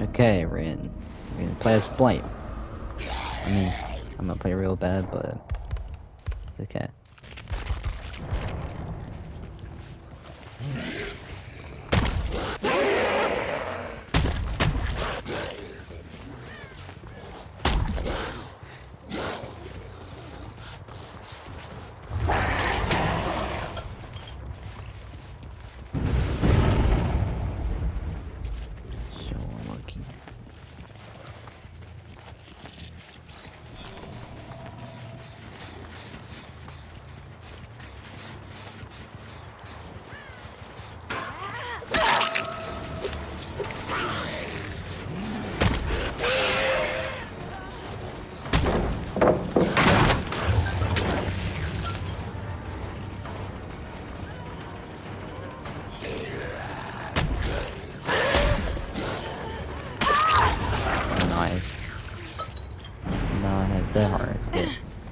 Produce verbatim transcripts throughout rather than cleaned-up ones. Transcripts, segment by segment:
Okay, we're in. We're gonna play as Blight. I mean, I'm gonna play real bad, but it's okay. Nice. Now I have the heart. Good.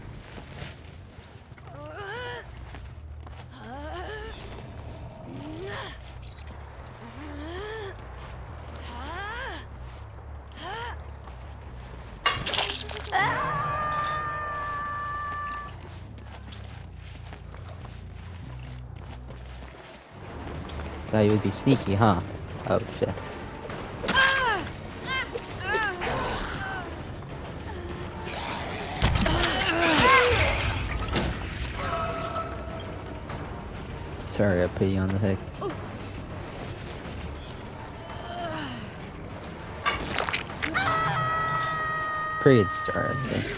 Thought you would be sneaky, huh? Oh shit. Sorry, I put you on the hook. Pretty good start, I'd say.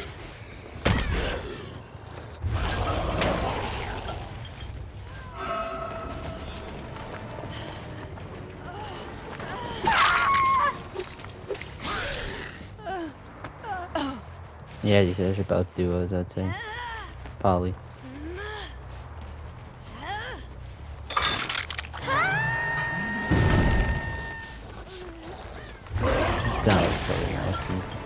Yeah, these guys are both duos, I'd say. Probably. That was pretty nice.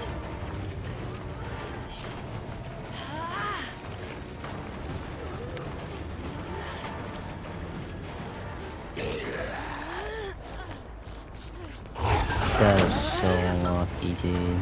That was so lucky, dude.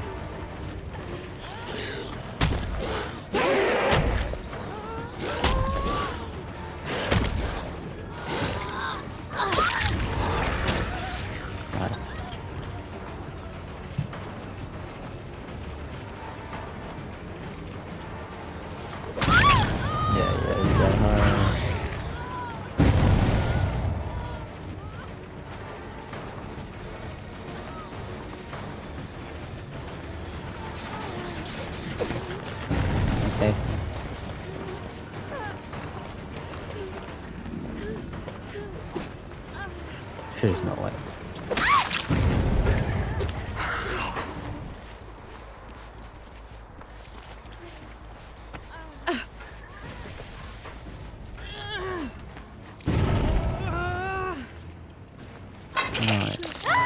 Okay. There's no way. Nice.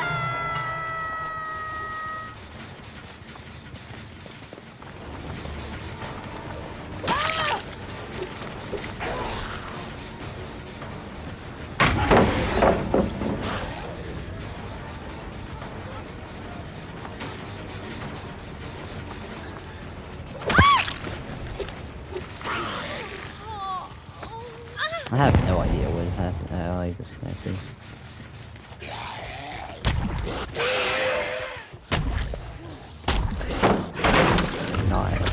I have no idea what is happening. I like disconnected. Nice.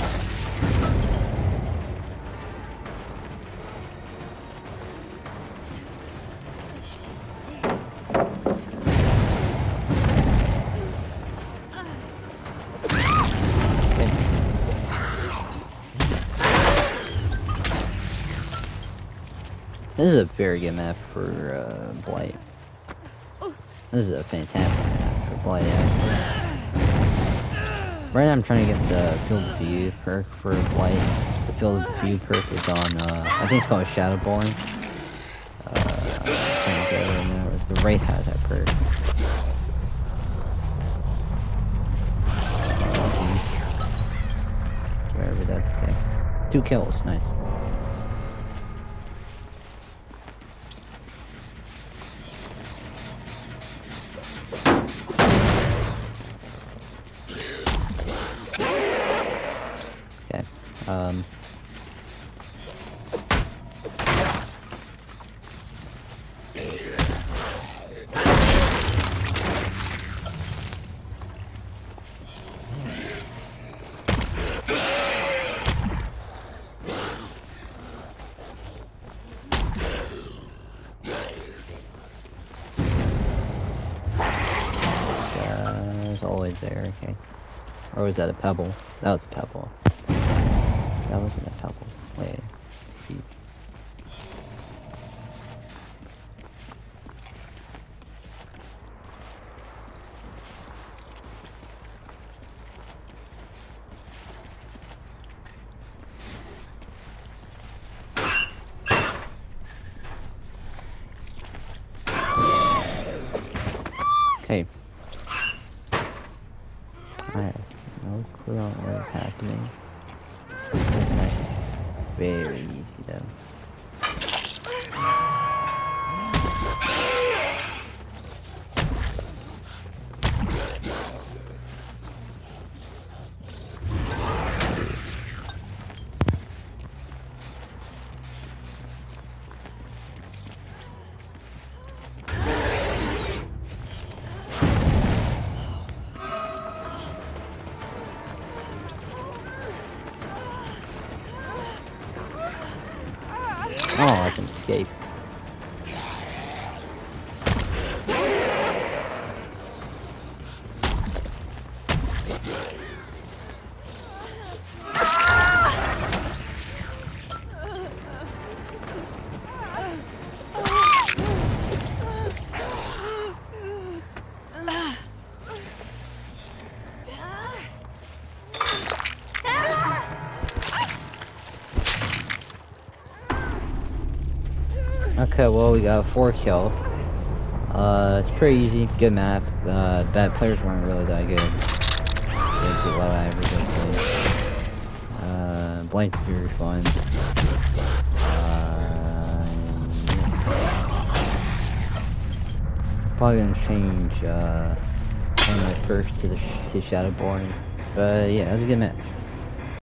This is a very good map for uh, Blight. This is a fantastic map for Blight, actually. Right now I'm trying to get the Field of View perk for Blight. The Field of View perk is on, uh, I think it's called Shadowborn. Uh, I'm trying to get it right now. The Wraith has that perk. Wherever that's okay. Two kills, nice. Um. All the way there, okay. Or was that a pebble? That was a pebble. That wasn't a pebble. Wait. Jeez. Okay. I have no clue on what is happening. This match is very easy though. Oh, I can escape. Okay, well, we got four kills. Uh, it's pretty easy, good map. Uh, bad players weren't really that good. They did low average, I'd say. Uh, Blank's very fun. Uh, probably gonna change, uh, one of my perks to the sh to Shadowborn. But yeah, it was a good match.